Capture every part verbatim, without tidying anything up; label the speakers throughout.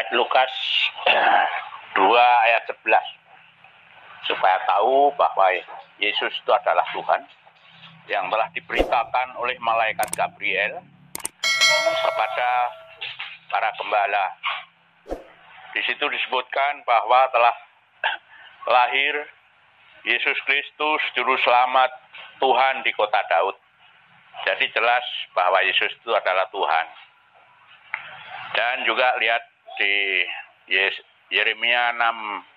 Speaker 1: Lukas dua ayat sebelas. Supaya tahu bahwa Yesus itu adalah Tuhan yang telah diberitakan oleh malaikat Gabriel kepada para gembala. Di situ disebutkan bahwa telah lahir Yesus Kristus juru selamat Tuhan di kota Daud. Jadi jelas bahwa Yesus itu adalah Tuhan. Dan juga lihat di Yeremia enam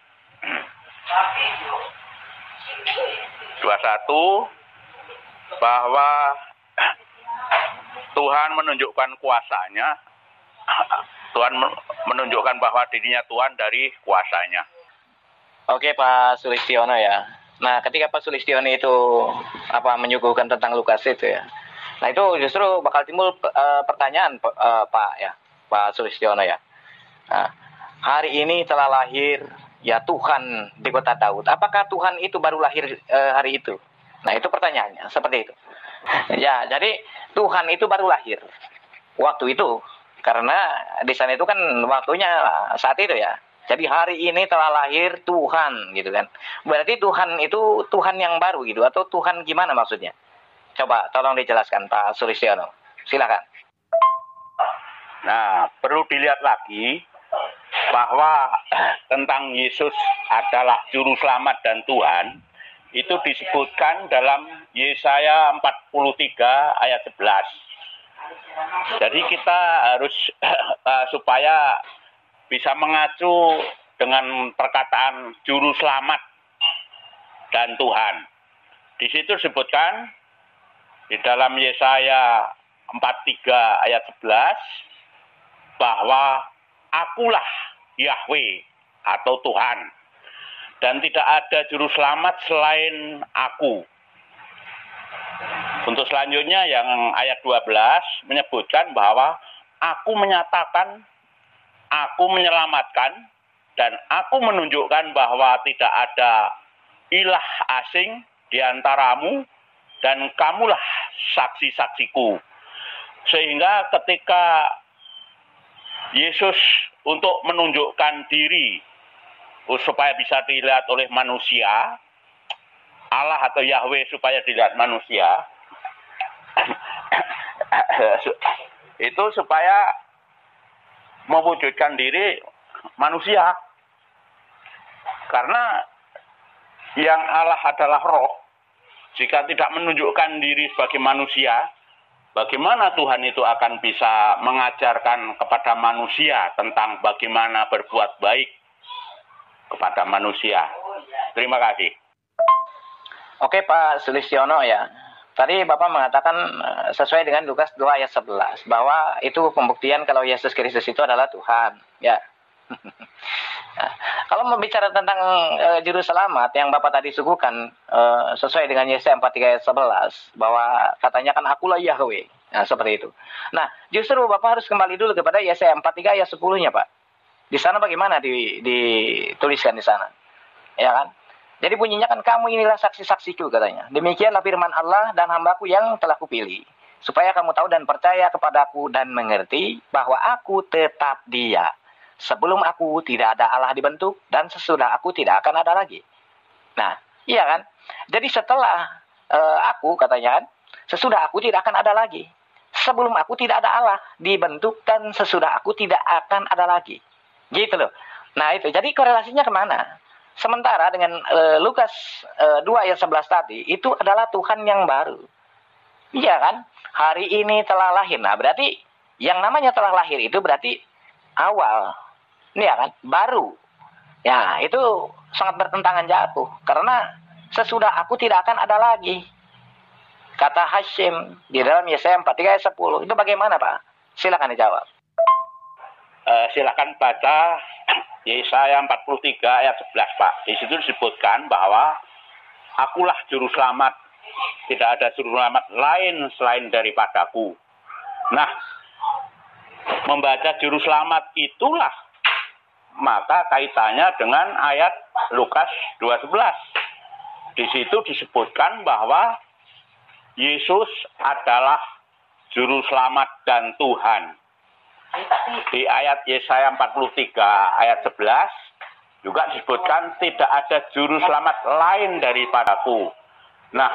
Speaker 1: dua puluh satu bahwa Tuhan menunjukkan kuasanya, Tuhan menunjukkan bahwa dirinya Tuhan dari kuasanya.
Speaker 2: Oke Pak Sulistiono ya. Nah ketika Pak Sulistiono itu apa menyuguhkan tentang Lukas itu ya, nah itu justru bakal timbul uh, pertanyaan uh, Pak ya, Pak Sulistiono ya. Nah, hari ini telah lahir ya Tuhan di kota Daud. Apakah Tuhan itu baru lahir uh, hari itu? Nah itu pertanyaannya seperti itu. Ya jadi Tuhan itu baru lahir waktu itu, karena di sana itu kan waktunya saat itu ya. Jadi hari ini telah lahir Tuhan gitu kan. Berarti Tuhan itu Tuhan yang baru gitu, atau Tuhan gimana maksudnya? Coba tolong dijelaskan Pak Sulistiono. Silakan.
Speaker 1: Nah, perlu dilihat lagi bahwa tentang Yesus adalah juru selamat dan Tuhan itu disebutkan dalam Yesaya empat puluh tiga ayat sebelas. Jadi kita harus uh, supaya bisa mengacu dengan perkataan juru selamat dan Tuhan. Di situ disebutkan di dalam Yesaya empat puluh tiga ayat sebelas bahwa akulah Yahweh atau Tuhan, dan tidak ada juru selamat selain aku. Untuk selanjutnya yang ayat dua belas menyebutkan bahwa aku menyatakan, aku menyelamatkan, dan aku menunjukkan bahwa tidak ada ilah asing di antaramu, dan kamulah saksi-saksiku. Sehingga ketika Yesus untuk menunjukkan diri supaya bisa dilihat oleh manusia, Allah atau Yahweh supaya dilihat manusia, itu supaya mewujudkan diri manusia. Karena yang Allah adalah roh, jika tidak menunjukkan diri sebagai manusia, bagaimana Tuhan itu akan bisa mengajarkan kepada manusia tentang bagaimana berbuat baik kepada manusia? Terima kasih.
Speaker 2: Oke Pak Sulistiono ya. Tadi Bapak mengatakan sesuai dengan Lukas dua ayat sebelas bahwa itu pembuktian kalau Yesus Kristus itu adalah Tuhan. Ya. Nah, kalau membicara tentang uh, juru selamat yang Bapak tadi suguhkan uh, sesuai dengan Yesaya empat puluh tiga ayat sebelas bahwa katanya kan akulah Yahweh. Nah, seperti itu. Nah, justru Bapak harus kembali dulu kepada Yesaya empat puluh tiga ayat sepuluh-nya, Pak. Di sana bagaimana di, dituliskan di sana? Ya kan? Jadi bunyinya kan kamu inilah saksi-saksiku katanya. Demikianlah firman Allah dan hambaku yang telah kupilih, supaya kamu tahu dan percaya kepadaku dan mengerti bahwa aku tetap Dia. Sebelum aku tidak ada Allah dibentuk, dan sesudah aku tidak akan ada lagi. Nah, iya kan? Jadi setelah uh, aku katanya, sesudah aku tidak akan ada lagi. Sebelum aku tidak ada Allah dibentuk, dan sesudah aku tidak akan ada lagi. Gitu loh. Nah itu, jadi korelasinya kemana? Sementara dengan uh, Lukas uh, dua ayat sebelas tadi, itu adalah Tuhan yang baru. Iya kan? Hari ini telah lahir. Nah berarti, yang namanya telah lahir itu berarti awal. Ini ya kan, baru. Ya, itu sangat bertentangan jatuh. Karena sesudah aku tidak akan ada lagi. Kata Hashim di dalam Yesaya empat puluh tiga ayat sepuluh. Itu bagaimana Pak? Silakan dijawab.
Speaker 1: Uh, silakan baca Yesaya empat puluh tiga ayat sebelas Pak. Di situ disebutkan bahwa akulah juru selamat. Tidak ada juru selamat lain selain daripadaku. Nah, membaca juru selamat itulah maka kaitannya dengan ayat Lukas dua sebelas. Di situ disebutkan bahwa Yesus adalah juru selamat dan Tuhan. Di ayat Yesaya empat puluh tiga ayat sebelas juga disebutkan tidak ada juru selamat lain daripadaku. Nah,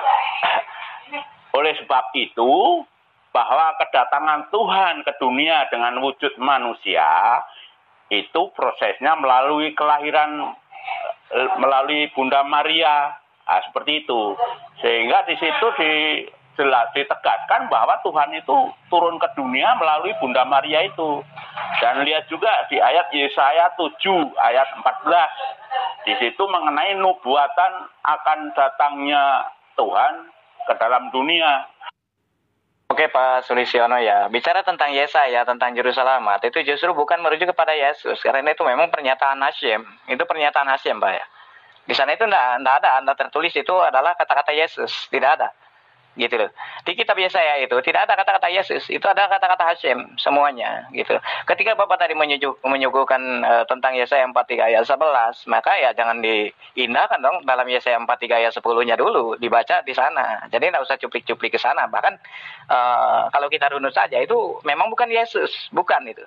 Speaker 1: oleh sebab itu bahwa kedatangan Tuhan ke dunia dengan wujud manusia itu prosesnya melalui kelahiran melalui Bunda Maria. Nah, seperti itu. Sehingga di situ di jelas ditegaskan bahwa Tuhan itu turun ke dunia melalui Bunda Maria itu. Dan lihat juga di ayat Yesaya tujuh ayat empat belas. Di situ mengenai nubuatan akan datangnya Tuhan ke dalam dunia.
Speaker 2: Oke Pak Sulistiono ya, bicara tentang Yesaya, tentang Juru Selamat, itu justru bukan merujuk kepada Yesus, karena itu memang pernyataan Hasyim, itu pernyataan Hasyim Pak ya. Di sana itu tidak ada, anda tertulis itu adalah kata-kata Yesus, tidak ada. Gitu loh. Di kitab Yesaya itu tidak ada kata-kata Yesus, itu ada kata-kata Hasyim semuanya gitu. Ketika Bapak tadi menyuguh, menyuguhkan uh, tentang Yesaya empat puluh tiga ayat sebelas, maka ya jangan diindahkan dong dalam Yesaya empat puluh tiga ayat sepuluh-nya dulu, dibaca di sana. Jadi tidak usah cuplik-cuplik ke sana. Bahkan uh, kalau kita runut saja itu memang bukan Yesus, bukan itu.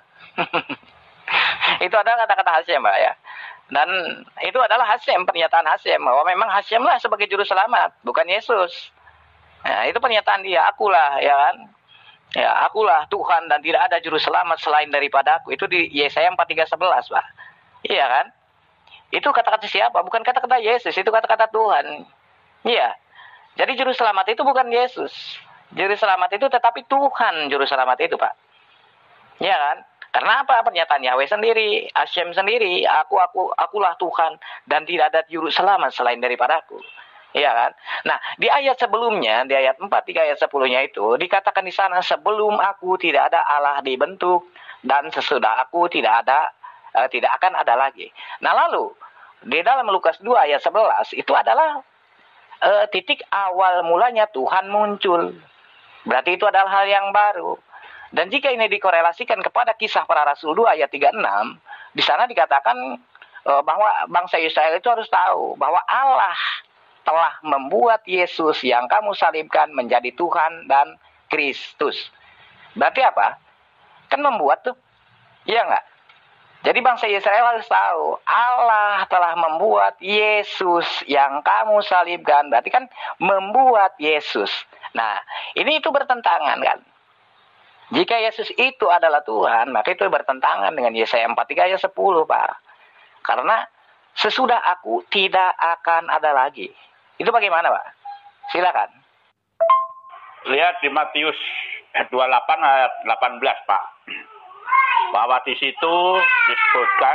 Speaker 2: Itu adalah kata-kata Hasyim, Mbak ya. Dan itu adalah Hasyim, pernyataan Hasyim bahwa memang Hasyim lah sebagai juru selamat, bukan Yesus. Nah, itu pernyataan dia, akulah, ya kan? Ya, akulah Tuhan dan tidak ada juru selamat selain daripada aku. Itu di Yesaya empat puluh tiga sebelas, Pak. Iya kan? Itu kata-kata siapa? Bukan kata-kata Yesus, itu kata-kata Tuhan. Iya. Jadi juru selamat itu bukan Yesus. Juru selamat itu tetapi Tuhan juru selamat itu, Pak. Iya kan? Karena apa? Pernyataan Yahweh sendiri, Hasyim sendiri, aku aku akulah Tuhan dan tidak ada juru selamat selain daripada aku. Iya kan? Nah, di ayat sebelumnya, di ayat empat, tiga ayat sepuluh-nya itu dikatakan di sana, sebelum aku tidak ada Allah dibentuk dan sesudah aku tidak ada uh, tidak akan ada lagi. Nah, lalu di dalam Lukas dua ayat sebelas itu adalah uh, titik awal mulanya Tuhan muncul. Berarti itu adalah hal yang baru. Dan jika ini dikorelasikan kepada Kisah Para Rasul dua ayat tiga puluh enam, di sana dikatakan uh, bahwa bangsa Israel itu harus tahu bahwa Allah telah membuat Yesus yang kamu salibkan menjadi Tuhan dan Kristus. Berarti apa? Kan membuat tuh. Iya enggak? Jadi bangsa Israel harus tahu Allah telah membuat Yesus yang kamu salibkan. Berarti kan membuat Yesus. Nah, ini itu bertentangan kan? Jika Yesus itu adalah Tuhan, maka itu bertentangan dengan Yesaya empat puluh tiga ayat sepuluh, Pak. Karena sesudah aku tidak akan ada lagi. Itu bagaimana, Pak? Silakan.
Speaker 1: Lihat di Matius dua puluh delapan ayat delapan belas, Pak. Bahwa di situ disebutkan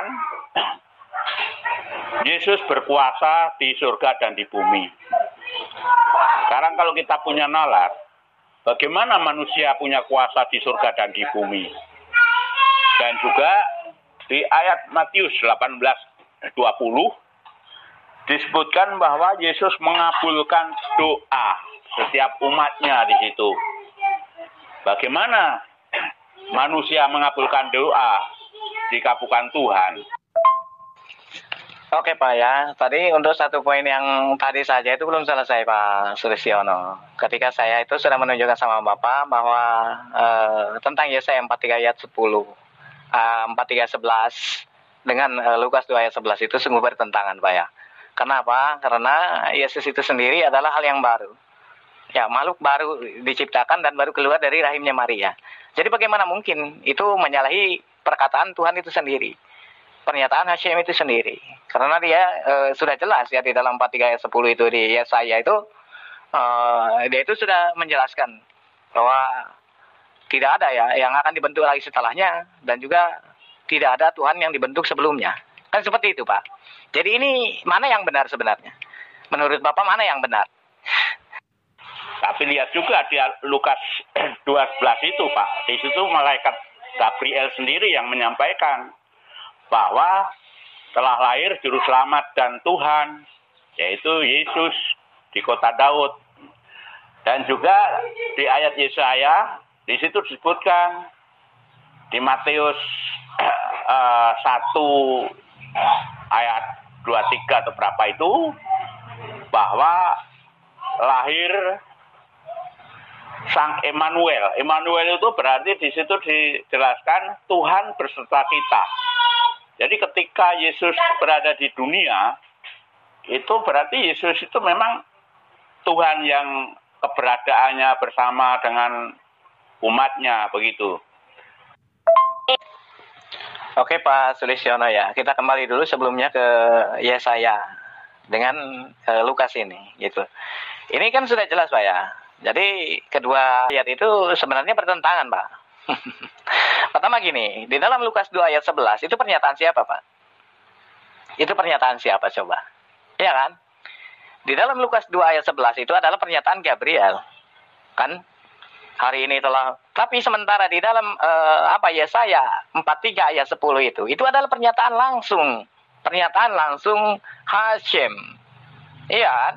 Speaker 1: Yesus berkuasa di surga dan di bumi. Sekarang kalau kita punya nalar, bagaimana manusia punya kuasa di surga dan di bumi? Dan juga di ayat Matius delapan belas dua puluh disebutkan bahwa Yesus mengabulkan doa setiap umatnya di situ. Bagaimana manusia mengabulkan doa jika bukan Tuhan?
Speaker 2: Oke Pak ya, tadi untuk satu poin yang tadi saja itu belum selesai Pak Sulistiono. Ketika saya itu sudah menunjukkan sama Bapak bahwa uh, tentang Yesaya empat puluh tiga ayat sepuluh, uh, empat puluh tiga sebelas dengan uh, Lukas dua ayat sebelas itu sungguh bertentangan Pak ya. Kenapa? Karena Yesus itu sendiri adalah hal yang baru. Ya, makhluk baru diciptakan dan baru keluar dari rahimnya Maria. Jadi bagaimana mungkin itu menyalahi perkataan Tuhan itu sendiri? Pernyataan Hasyim itu sendiri. Karena dia e, sudah jelas ya di dalam empat puluh tiga ayat sepuluh itu di Yesaya itu e, dia itu sudah menjelaskan bahwa tidak ada ya yang akan dibentuk lagi setelahnya dan juga tidak ada Tuhan yang dibentuk sebelumnya. Kan seperti itu, Pak. Jadi ini mana yang benar sebenarnya? Menurut Bapak mana yang benar?
Speaker 1: Tapi lihat juga di Lukas dua belas itu, Pak. Di situ malaikat Gabriel sendiri yang menyampaikan bahwa telah lahir juru selamat dan Tuhan, yaitu Yesus di kota Daud. Dan juga di ayat Yesaya, di situ disebutkan di Matius uh, satu ayat dua puluh tiga atau berapa itu, bahwa lahir Sang Emmanuel. Emmanuel itu berarti di situ dijelaskan Tuhan berserta kita. Jadi ketika Yesus berada di dunia, itu berarti Yesus itu memang Tuhan yang keberadaannya bersama dengan umatnya, begitu.
Speaker 2: Oke Pak Sulistiono ya, kita kembali dulu sebelumnya ke Yesaya dengan uh, Lukas ini, gitu. Ini kan sudah jelas Pak ya. Jadi kedua ayat itu sebenarnya bertentangan Pak. Pertama gini, di dalam Lukas dua ayat sebelas itu pernyataan siapa Pak? Itu pernyataan siapa coba? Ya kan? Di dalam Lukas dua ayat sebelas itu adalah pernyataan Gabriel. Kan? Hari ini telah, tapi sementara di dalam uh, apa Yesaya empat puluh tiga ayat sepuluh itu, itu adalah pernyataan langsung, pernyataan langsung Hashem. Iya kan?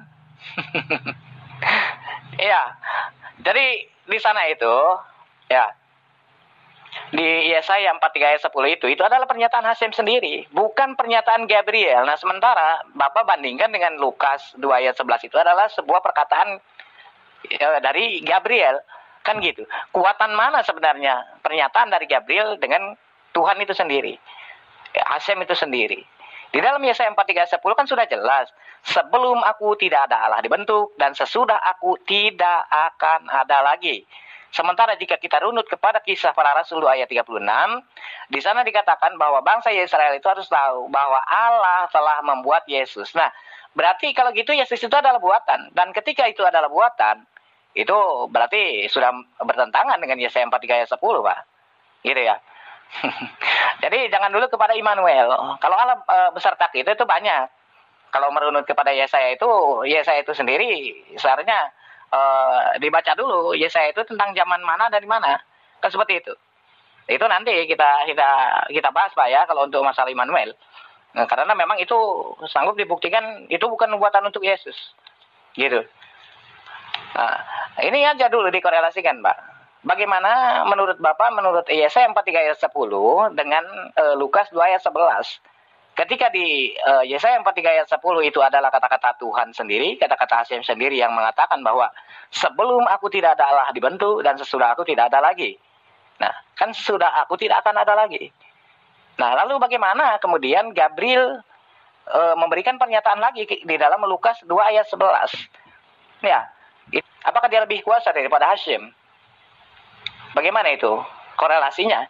Speaker 2: Iya. Jadi di sana itu, ya, di Yesaya empat puluh tiga ayat sepuluh itu, itu adalah pernyataan Hashem sendiri, bukan pernyataan Gabriel. Nah sementara Bapak bandingkan dengan Lukas dua ayat sebelas itu adalah sebuah perkataan ya, dari Gabriel. Kan gitu. Kuatan mana sebenarnya pernyataan dari Gabriel dengan Tuhan itu sendiri, Hashem itu sendiri. Di dalam Yesaya empat puluh tiga ayat sepuluh kan sudah jelas, sebelum aku tidak ada Allah dibentuk, dan sesudah aku tidak akan ada lagi. Sementara jika kita runut kepada Kisah Para Rasul dua ayat tiga puluh enam, di sana dikatakan bahwa bangsa Israel itu harus tahu bahwa Allah telah membuat Yesus. Nah, berarti kalau gitu Yesus itu adalah buatan, dan ketika itu adalah buatan, itu berarti sudah bertentangan dengan Yesaya empat puluh tiga ayat sepuluh, Pak. Gitu ya. Jadi jangan dulu kepada Immanuel. Kalau Allah e, beserta kita itu banyak. Kalau merunut kepada Yesaya itu, Yesaya itu sendiri seharusnya e, dibaca dulu Yesaya itu tentang zaman mana dan di mana. Kan seperti itu. Itu nanti kita kita kita bahas Pak ya kalau untuk masalah Immanuel. Nah, karena memang itu sanggup dibuktikan itu bukan buatan untuk Yesus. Gitu. Nah, ini aja dulu dikorelasikan, Pak. Bagaimana menurut Bapak, menurut Yesaya empat puluh tiga ayat sepuluh dengan uh, Lukas dua ayat sebelas? Ketika di uh, Yesaya empat puluh tiga ayat sepuluh itu adalah kata-kata Tuhan sendiri, kata-kata Hashem sendiri yang mengatakan bahwa sebelum aku tidak ada Allah dibentuk dan sesudah aku tidak ada lagi. Nah, kan sesudah aku tidak akan ada lagi. Nah, lalu bagaimana kemudian Gabriel uh, memberikan pernyataan lagi di dalam Lukas dua ayat sebelas? Ya. Apakah dia lebih kuasa daripada Hashem? Bagaimana itu korelasinya?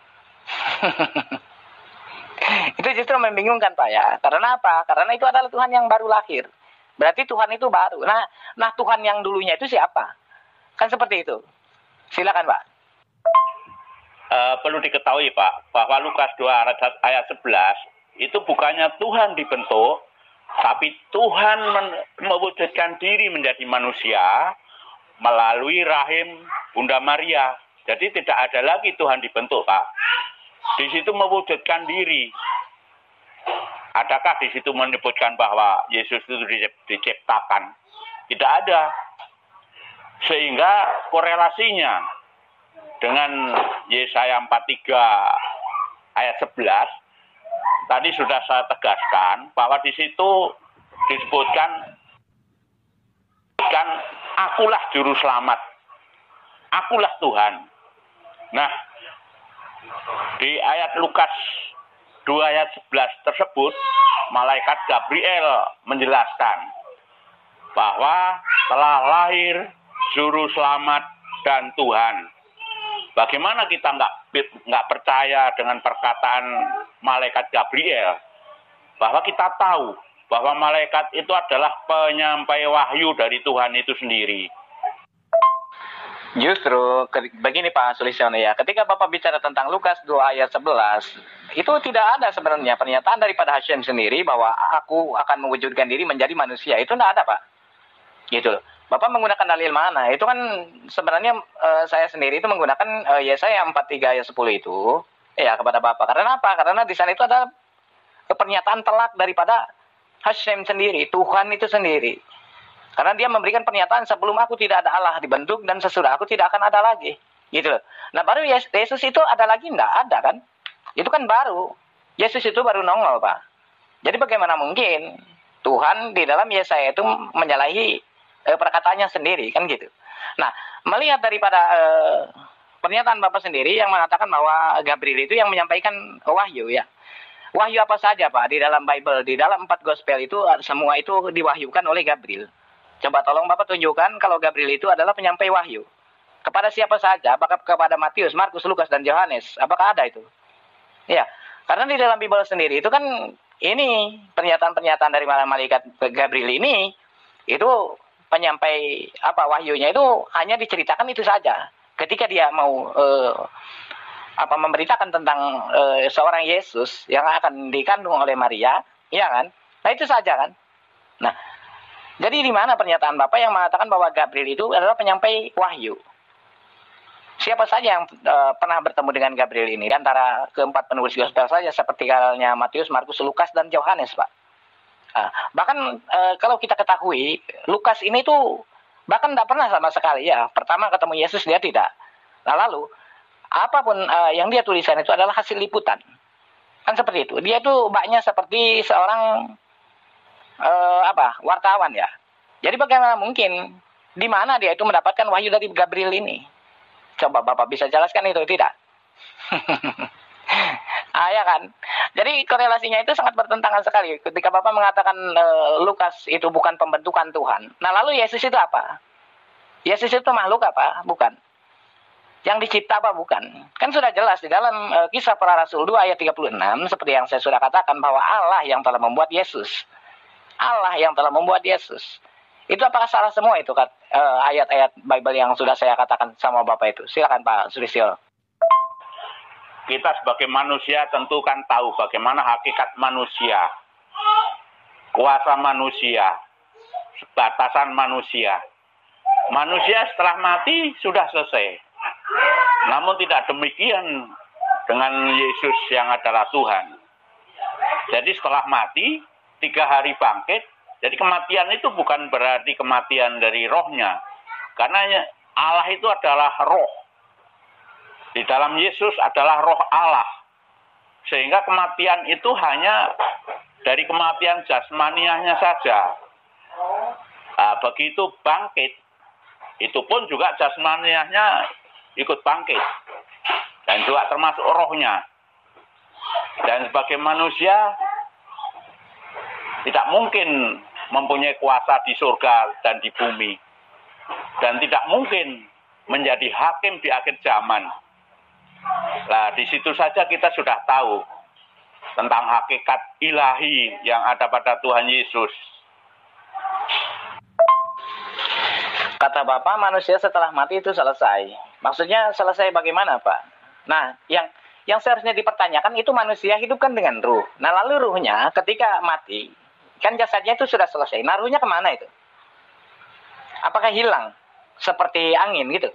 Speaker 2: Itu justru membingungkan Pak ya. Karena apa? Karena itu adalah Tuhan yang baru lahir. Berarti Tuhan itu baru. Nah, nah Tuhan yang dulunya itu siapa? Kan seperti itu. Silakan Pak.
Speaker 1: Uh, perlu diketahui Pak, bahwa Lukas dua ayat sebelas itu bukannya Tuhan dibentuk, tapi Tuhan mewujudkan diri menjadi manusia melalui rahim Bunda Maria. Jadi tidak ada lagi Tuhan dibentuk, Pak. Di situ mewujudkan diri. Adakah di situ menyebutkan bahwa Yesus itu diciptakan? Tidak ada. Sehingga korelasinya dengan Yesaya empat puluh tiga ayat sebelas tadi sudah saya tegaskan bahwa di situ disebutkan kan akulah juru selamat, akulah Tuhan. Nah, di ayat Lukas dua ayat sebelas tersebut, malaikat Gabriel menjelaskan bahwa telah lahir juru selamat dan Tuhan. Bagaimana kita nggak nggak percaya dengan perkataan malaikat Gabriel? Bahwa kita tahu bahwa malaikat itu adalah penyampai wahyu dari Tuhan itu sendiri.
Speaker 2: Justru begini Pak Sulistiono ya, ketika Bapak bicara tentang Lukas dua ayat sebelas, itu tidak ada sebenarnya pernyataan daripada Hashem sendiri bahwa aku akan mewujudkan diri menjadi manusia. Itu tidak ada Pak. Gitu. Bapak menggunakan dalil mana? Itu kan sebenarnya uh, saya sendiri itu menggunakan uh, Yesaya empat puluh tiga ayat sepuluh itu ya kepada Bapak. Karena apa? Karena di sana itu ada pernyataan telak daripada Hashem sendiri, Tuhan itu sendiri. Karena dia memberikan pernyataan sebelum aku tidak ada Allah dibentuk dan sesudah aku tidak akan ada lagi. Gitu. Nah baru Yesus itu ada lagi? Enggak ada kan? Itu kan baru. Yesus itu baru nongol Pak. Jadi bagaimana mungkin Tuhan di dalam Yesaya itu menyalahi eh, perkataannya sendiri kan gitu. Nah, melihat daripada uh, pernyataan Bapak sendiri yang mengatakan bahwa Gabriel itu yang menyampaikan wahyu ya. Wahyu apa saja Pak di dalam Bible, di dalam empat gospel itu semua itu diwahyukan oleh Gabriel. Coba tolong Bapak tunjukkan kalau Gabriel itu adalah penyampai wahyu. Kepada siapa saja, apakah kepada Matius, Markus, Lukas, dan Yohanes? Apakah ada itu? Ya, karena di dalam Bible sendiri itu kan ini pernyataan-pernyataan dari malaikat Gabriel ini itu penyampai apa wahyunya itu hanya diceritakan itu saja. Ketika dia mau uh, apa memberitakan tentang uh, seorang Yesus yang akan dikandung oleh Maria, ya kan? Nah itu saja kan. Nah, jadi di mana pernyataan Bapak yang mengatakan bahwa Gabriel itu adalah penyampai wahyu? Siapa saja yang uh, pernah bertemu dengan Gabriel ini? Di antara keempat penulis gospel saja seperti halnya Matius, Markus, Lukas, dan Yohanes, Pak. Nah, bahkan uh, kalau kita ketahui Lukas ini tuh bahkan tidak pernah sama sekali ya. Pertama ketemu Yesus dia tidak. Nah lalu apapun uh, yang dia tuliskan itu adalah hasil liputan. Kan seperti itu. Dia itu baknya seperti seorang uh, apa wartawan ya. Jadi bagaimana mungkin di mana dia itu mendapatkan wahyu dari Gabriel ini? Coba Bapak bisa jelaskan itu tidak? Ah ya kan. Jadi korelasinya itu sangat bertentangan sekali. Ketika Bapak mengatakan uh, Lukas itu bukan pembentukan Tuhan. Nah lalu Yesus itu apa? Yesus itu makhluk apa? Bukan. Yang dicipta apa? Bukan. Kan sudah jelas di dalam uh, Kisah Para Rasul dua ayat tiga puluh enam seperti yang saya sudah katakan bahwa Allah yang telah membuat Yesus. Allah yang telah membuat Yesus. Itu apakah salah semua itu uh, ayat-ayat Bible yang sudah saya katakan sama Bapak itu? Silakan Pak Sulistyo.
Speaker 1: Kita sebagai manusia tentu kan tahu bagaimana hakikat manusia, kuasa manusia, batasan manusia. Manusia setelah mati sudah selesai. Namun tidak demikian dengan Yesus yang adalah Tuhan. Jadi setelah mati, tiga hari bangkit. Jadi kematian itu bukan berarti kematian dari rohnya. Karena Allah itu adalah roh. Di dalam Yesus adalah roh Allah. Sehingga kematian itu hanya dari kematian jasmaniahnya saja. Nah, begitu bangkit, itu pun juga jasmaniahnya ikut bangkit. Dan juga termasuk rohnya. Dan sebagai manusia, tidak mungkin mempunyai kuasa di surga dan di bumi. Dan tidak mungkin menjadi hakim di akhir zaman. Nah, di situ saja kita sudah tahu tentang hakikat ilahi yang ada pada Tuhan Yesus.
Speaker 2: Kata Bapak, manusia setelah mati itu selesai. Maksudnya selesai bagaimana, Pak? Nah, yang yang seharusnya dipertanyakan itu manusia hidup kan dengan ruh. Nah, lalu ruhnya ketika mati, kan jasadnya itu sudah selesai. Nah, ruhnya kemana itu? Apakah hilang? Seperti angin gitu?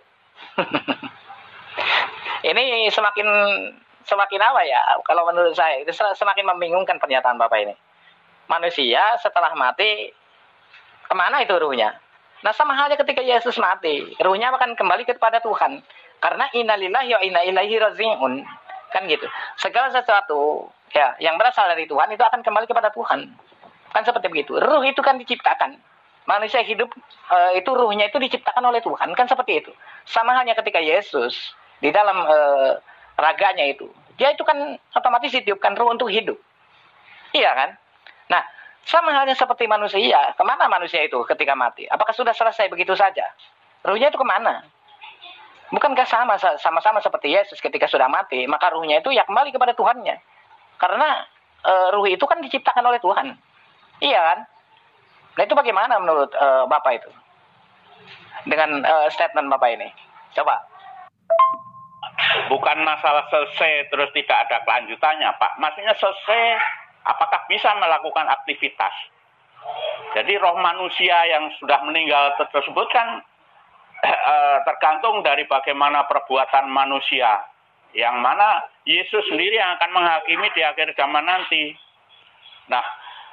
Speaker 2: Ini semakin semakin apa ya? Kalau menurut saya itu semakin membingungkan pernyataan Bapak ini. Manusia setelah mati kemana itu ruhnya? Nah sama halnya ketika Yesus mati, ruhnya akan kembali kepada Tuhan. Karena innalillahi wa inna ilaihi raji'un. Kan gitu. Segala sesuatu ya yang berasal dari Tuhan itu akan kembali kepada Tuhan. Kan seperti begitu. Ruh itu kan diciptakan. Manusia hidup e, itu ruhnya itu diciptakan oleh Tuhan. Kan seperti itu. Sama halnya ketika Yesus di dalam e, raganya itu, dia itu kan otomatis ditiupkan ruh untuk hidup. Iya kan? Nah, sama halnya seperti manusia. Kemana manusia itu ketika mati? Apakah sudah selesai begitu saja? Ruhnya itu kemana? Bukankah sama sama-sama seperti Yesus ketika sudah mati, maka ruhnya itu ya kembali kepada Tuhannya. Karena e, ruh itu kan diciptakan oleh Tuhan. Iya kan? Nah itu bagaimana menurut e, Bapak itu? Dengan e, statement Bapak ini. Coba.
Speaker 1: Bukan masalah selesai terus tidak ada kelanjutannya, Pak. Maksudnya selesai, apakah bisa melakukan aktivitas? Jadi roh manusia yang sudah meninggal tersebut kan eh, tergantung dari bagaimana perbuatan manusia. Yang mana Yesus sendiri yang akan menghakimi di akhir zaman nanti. Nah,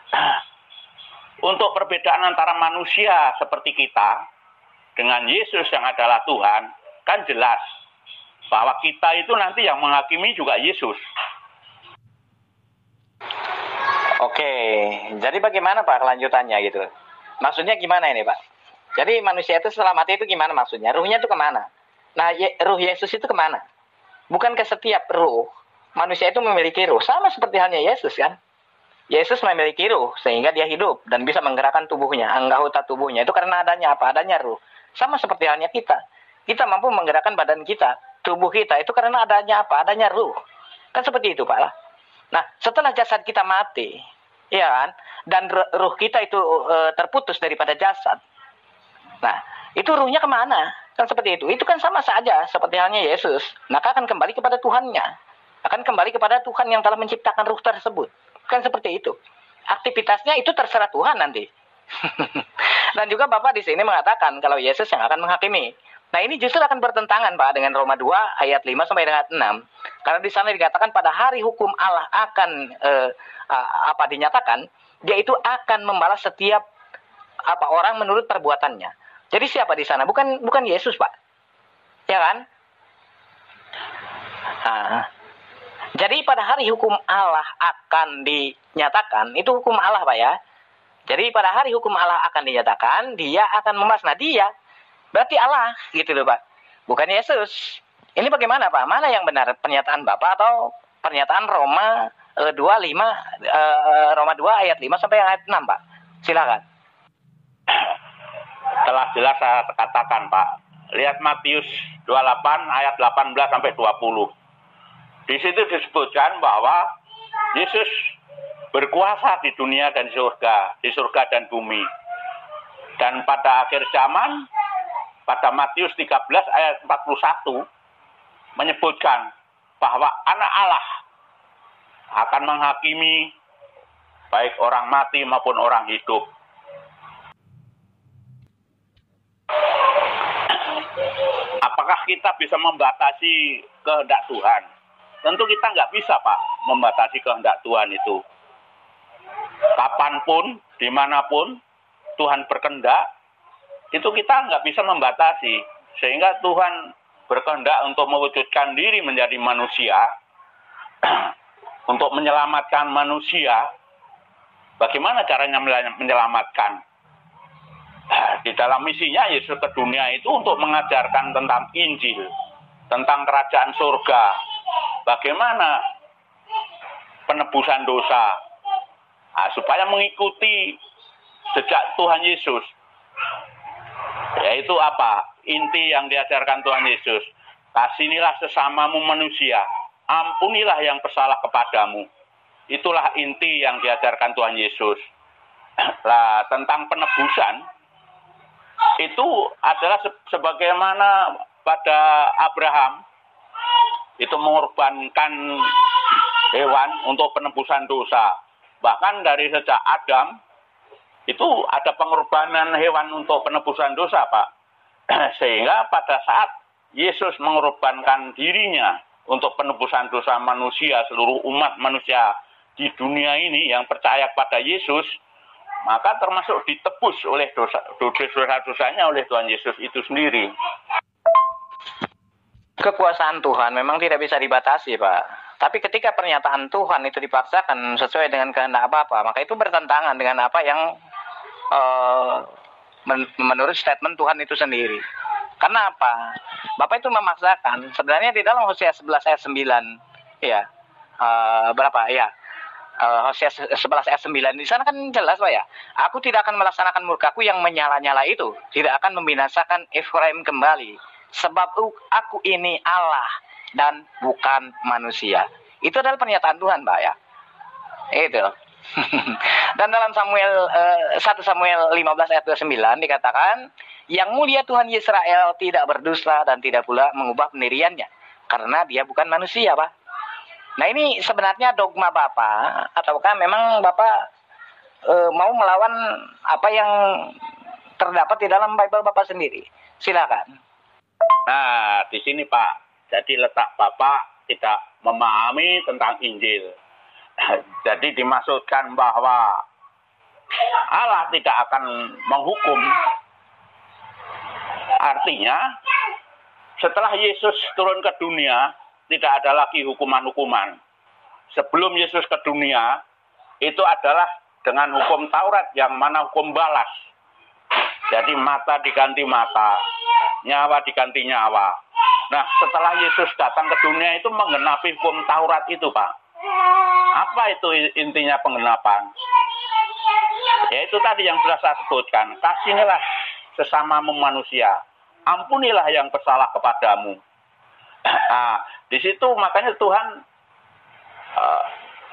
Speaker 1: untuk perbedaan antara manusia seperti kita dengan Yesus yang adalah Tuhan, kan jelas bahwa kita itu nanti yang menghakimi juga Yesus.
Speaker 2: Oke, jadi bagaimana Pak kelanjutannya gitu? Maksudnya gimana ini Pak? Jadi manusia itu setelah mati itu gimana maksudnya? Ruhnya itu kemana? Nah, ye, ruh Yesus itu kemana? Bukankah setiap ruh manusia itu memiliki ruh? Sama seperti halnya Yesus kan? Yesus memiliki ruh sehingga dia hidup dan bisa menggerakkan tubuhnya, anggota tubuhnya. Itu karena adanya apa? Adanya ruh. Sama seperti halnya kita. Kita mampu menggerakkan badan kita, tubuh kita. Itu karena adanya apa? Adanya ruh. Kan seperti itu, Pak. Nah, setelah jasad kita mati, ya kan? Dan ruh kita itu e, terputus daripada jasad. Nah, itu ruhnya kemana? Kan seperti itu. Itu kan sama saja seperti halnya Yesus. Maka akan kembali kepada Tuhannya. Akan kembali kepada Tuhan yang telah menciptakan ruh tersebut. Kan seperti itu. Aktivitasnya itu terserah Tuhan nanti. Dan juga Bapak di sini mengatakan kalau Yesus yang akan menghakimi. Nah, ini justru akan bertentangan Pak dengan Roma dua ayat lima sampai dengan enam. Karena di sana dikatakan pada hari hukum Allah akan eh, apa dinyatakan, yaitu akan membalas setiap apa orang menurut perbuatannya. Jadi siapa di sana? Bukan bukan Yesus, Pak. Ya kan? Nah, jadi pada hari hukum Allah akan dinyatakan, itu hukum Allah, Pak ya. Jadi pada hari hukum Allah akan dinyatakan, dia akan membalas. Nah, dia berarti Allah, gitu loh, Pak. Bukan Yesus. Ini bagaimana, Pak? Mana yang benar? Pernyataan Bapak atau pernyataan Roma eh, dua puluh lima eh, Roma dua ayat lima sampai ayat enam, Pak? Silakan.
Speaker 1: Telah jelas saya katakan, Pak. Lihat Matius dua puluh delapan ayat delapan belas sampai dua puluh. Di situ disebutkan bahwa Yesus berkuasa di dunia dan di surga, di surga dan bumi. Dan pada akhir zaman, pada Matius tiga belas ayat empat puluh satu menyebutkan bahwa anak Allah akan menghakimi baik orang mati maupun orang hidup. Apakah kita bisa membatasi kehendak Tuhan? Tentu kita nggak bisa, Pak, membatasi kehendak Tuhan itu. Kapanpun, dimanapun Tuhan berkehendak, itu kita nggak bisa membatasi. Sehingga Tuhan berkehendak untuk mewujudkan diri menjadi manusia, untuk menyelamatkan manusia. Bagaimana caranya menyelamatkan? Di dalam misinya Yesus ke dunia itu untuk mengajarkan tentang Injil, tentang kerajaan surga, bagaimana penebusan dosa, nah, supaya mengikuti jejak Tuhan Yesus. Yaitu apa? Inti yang diajarkan Tuhan Yesus. Kasihnilah sesamamu manusia, ampunilah yang bersalah kepadamu. Itulah inti yang diajarkan Tuhan Yesus. Lah, tentang penebusan, itu adalah se- sebagaimana pada Abraham itu mengorbankan hewan untuk penebusan dosa. Bahkan dari sejak Adam itu ada pengorbanan hewan untuk penebusan dosa, Pak. Sehingga pada saat Yesus mengorbankan dirinya untuk penebusan dosa manusia, seluruh umat manusia di dunia ini yang percaya pada Yesus, maka termasuk ditebus oleh dosa, dosa-dosanya oleh Tuhan Yesus itu sendiri.
Speaker 2: Kekuasaan Tuhan memang tidak bisa dibatasi, Pak. Tapi ketika pernyataan Tuhan itu dipaksakan sesuai dengan kehendak Bapa, maka itu bertentangan dengan apa yang uh, men- menurut statement Tuhan itu sendiri. Karena apa? Bapak itu memaksakan. Sebenarnya di dalam Hosea sebelas ayat sembilan, ya, uh, berapa? Ya. Uh, Hosea sebelas ayat sembilan di sana kan jelas, Pak ya. Aku tidak akan melaksanakan murkaku yang menyala-nyala itu, tidak akan membinasakan Efraim kembali, sebab aku ini Allah dan bukan manusia. Itu adalah pernyataan Tuhan, Pak ya. Itu. Dan dalam Samuel uh, satu Samuel lima belas ayat dua puluh sembilan dikatakan, yang mulia Tuhan Yesrael tidak berdusta dan tidak pula mengubah pendiriannya, karena dia bukan manusia, Pak. Nah, ini sebenarnya dogma Bapak, ataukah memang Bapak e, mau melawan apa yang terdapat di dalam Bible Bapak sendiri? Silakan.
Speaker 1: Nah, di sini Pak, jadi letak Bapak tidak memahami tentang Injil. Jadi dimaksudkan bahwa Allah tidak akan menghukum. Artinya, setelah Yesus turun ke dunia, tidak ada lagi hukuman-hukuman. Sebelum Yesus ke dunia, itu adalah dengan hukum Taurat yang mana hukum balas. Jadi mata diganti mata, nyawa diganti nyawa. Nah, setelah Yesus datang ke dunia itu menggenapi hukum Taurat itu, Pak. Apa itu intinya penggenapan? Ya itu tadi yang sudah saya sebutkan. Kasihnilah sesamamu manusia. Ampunilah yang bersalah kepadamu. Nah, di situ makanya Tuhan uh,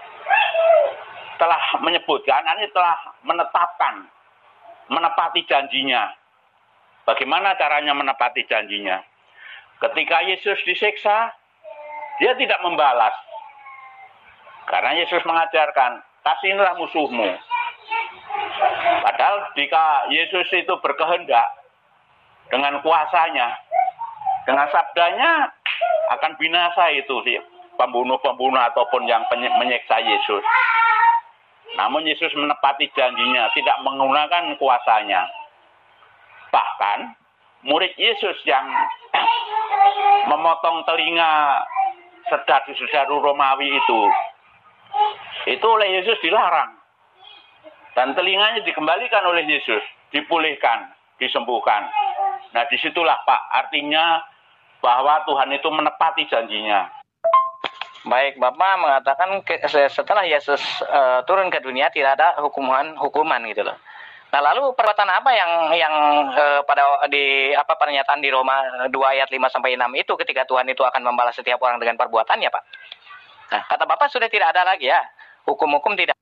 Speaker 1: telah menyebutkan, ini telah menetapkan, menepati janjinya. Bagaimana caranya menepati janjinya? Ketika Yesus disiksa, dia tidak membalas. Karena Yesus mengajarkan, kasihilah musuhmu. Padahal jika Yesus itu berkehendak dengan kuasanya, dengan sabdanya akan binasa itu sih pembunuh-pembunuh ataupun yang menyiksa Yesus. Namun Yesus menepati janjinya, tidak menggunakan kuasanya. Bahkan murid Yesus yang memotong telinga saudara-saudara Romawi itu, itu oleh Yesus dilarang. Dan telinganya dikembalikan oleh Yesus, dipulihkan, disembuhkan. Nah disitulah Pak, artinya bahwa Tuhan itu menepati janjinya.
Speaker 2: Baik, Bapak mengatakan ke, setelah Yesus uh, turun ke dunia tidak ada hukuman hukuman gitu loh. Nah lalu perbuatan apa yang yang uh, pada di apa pernyataan di Roma dua ayat lima sampai enam itu ketika Tuhan itu akan membalas setiap orang dengan perbuatannya, Pak? Nah, kata Bapak sudah tidak ada lagi ya. Hukum-hukum tidak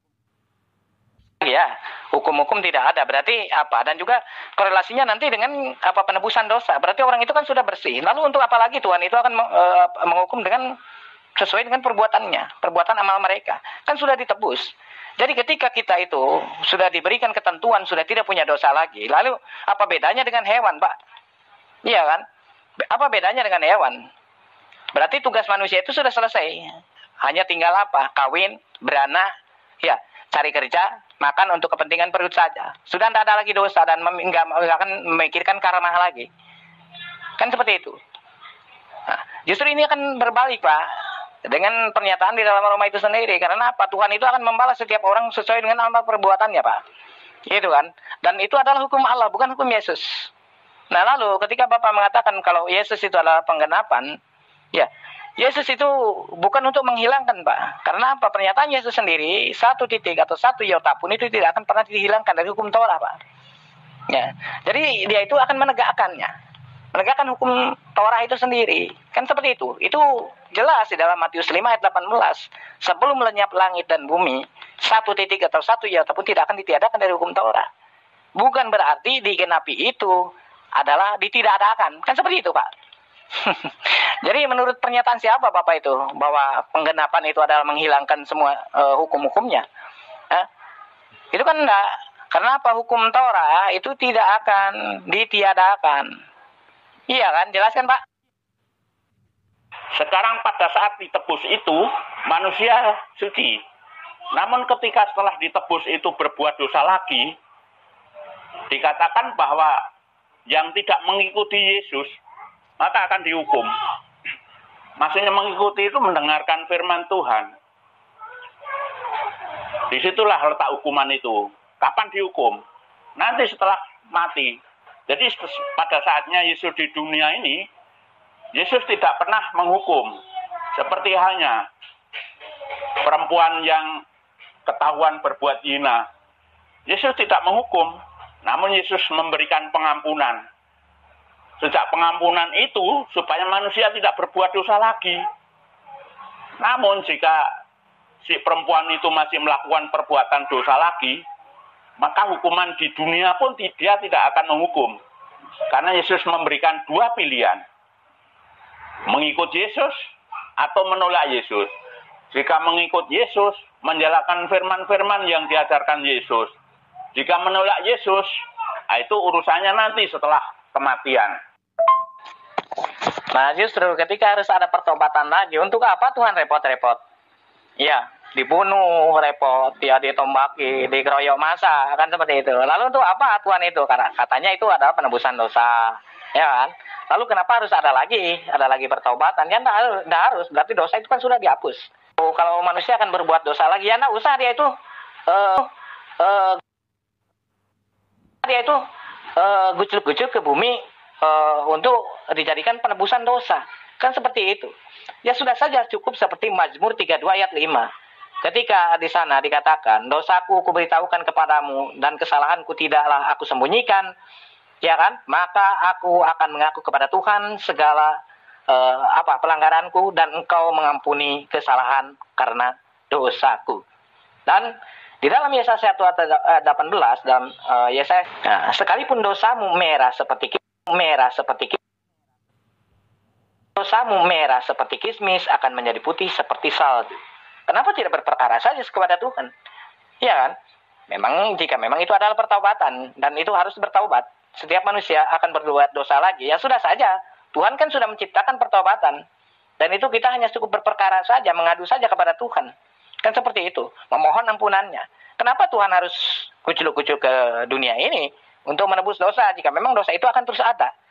Speaker 2: ya, hukum-hukum tidak ada. Berarti apa? Dan juga korelasinya nanti dengan apa penebusan dosa. Berarti orang itu kan sudah bersih. Lalu untuk apa lagi Tuhan itu akan uh, menghukum dengan sesuai dengan perbuatannya, perbuatan amal mereka. Kan sudah ditebus. Jadi ketika kita itu sudah diberikan ketentuan, sudah tidak punya dosa lagi. Lalu apa bedanya dengan hewan, Pak? Iya kan? Apa bedanya dengan hewan? Berarti tugas manusia itu sudah selesai. Hanya tinggal apa? Kawin, beranak, ya, cari kerja, makan untuk kepentingan perut saja. Sudah tidak ada lagi dosa dan enggak akan memikirkan karma lagi. Kan seperti itu. Nah, justru ini akan berbalik, Pak, dengan pernyataan di dalam Roma itu sendiri. Karena apa? Tuhan itu akan membalas setiap orang sesuai dengan amal perbuatannya, Pak. Itu kan. Dan itu adalah hukum Allah, bukan hukum Yesus. Nah lalu ketika Bapak mengatakan kalau Yesus itu adalah penggenapan, ya, Yesus itu bukan untuk menghilangkan, Pak. Karena apa? Pernyataan Yesus sendiri, satu titik atau satu iota pun itu tidak akan pernah dihilangkan dari hukum Torah, Pak. Ya. Jadi dia itu akan menegakkannya. Menegakkan hukum Torah itu sendiri. Kan seperti itu. Itu jelas di dalam Matius lima ayat delapan belas. Sebelum lenyap langit dan bumi, satu titik atau satu iota pun tidak akan ditiadakan dari hukum Torah. Bukan berarti digenapi itu adalah ditidakadakan. Kan seperti itu, Pak. Jadi menurut pernyataan siapa Bapak itu bahwa penggenapan itu adalah menghilangkan semua uh, hukum-hukumnya? Eh? Itu kan enggak. Karena apa? Hukum Torah itu tidak akan ditiadakan. Iya kan? Jelaskan, Pak.
Speaker 1: Sekarang pada saat ditebus itu manusia suci. Namun ketika setelah ditebus itu berbuat dosa lagi, dikatakan bahwa yang tidak mengikuti Yesus maka akan dihukum. Maksudnya mengikuti itu mendengarkan firman Tuhan. Disitulah letak hukuman itu. Kapan dihukum? Nanti setelah mati. Jadi pada saatnya Yesus di dunia ini, Yesus tidak pernah menghukum. Seperti halnya perempuan yang ketahuan berbuat zina. Yesus tidak menghukum, namun Yesus memberikan pengampunan. Sejak pengampunan itu, supaya manusia tidak berbuat dosa lagi. Namun jika si perempuan itu masih melakukan perbuatan dosa lagi, maka hukuman di dunia pun dia tidak akan menghukum. Karena Yesus memberikan dua pilihan. Mengikut Yesus atau menolak Yesus. Jika mengikut Yesus, menjalankan firman-firman yang diajarkan Yesus. Jika menolak Yesus, itu urusannya nanti setelah kematian.
Speaker 2: Nah justru ketika harus ada pertobatan lagi, untuk apa Tuhan repot-repot? Ya, dibunuh repot, ya ditombaki, dikeroyok masa, kan seperti itu. Lalu untuk apa Tuhan itu? Karena katanya itu adalah penebusan dosa, ya kan? Lalu kenapa harus ada lagi, ada lagi pertobatan? Ya enggak harus, enggak harus, berarti dosa itu kan sudah dihapus. Oh, kalau manusia akan berbuat dosa lagi, ya enggak usah dia itu, uh, uh, dia itu uh, gucul-gucul ke bumi uh, untuk dijadikan penebusan dosa. Kan seperti itu. Ya sudah saja cukup seperti Mazmur tiga puluh dua ayat lima. Ketika di sana dikatakan, dosaku kuberitahukan kepadamu dan kesalahanku tidaklah aku sembunyikan, ya kan? Maka aku akan mengaku kepada Tuhan segala uh, apa pelanggaranku dan Engkau mengampuni kesalahan karena dosaku. Dan di dalam Yesaya satu ayat delapan belas dalam uh, Yesaya, nah, sekalipun dosamu merah seperti merah seperti dosamu merah seperti kismis akan menjadi putih seperti salju. Kenapa tidak berperkara saja kepada Tuhan? Ya kan? Memang jika memang itu adalah pertobatan dan itu harus bertaubat. Setiap manusia akan berbuat dosa lagi. Ya sudah saja. Tuhan kan sudah menciptakan pertobatan. Dan itu kita hanya cukup berperkara saja, mengadu saja kepada Tuhan. Kan seperti itu. Memohon ampunannya. Kenapa Tuhan harus kucuk-kucuk ke dunia ini untuk menebus dosa jika memang dosa itu akan terus ada?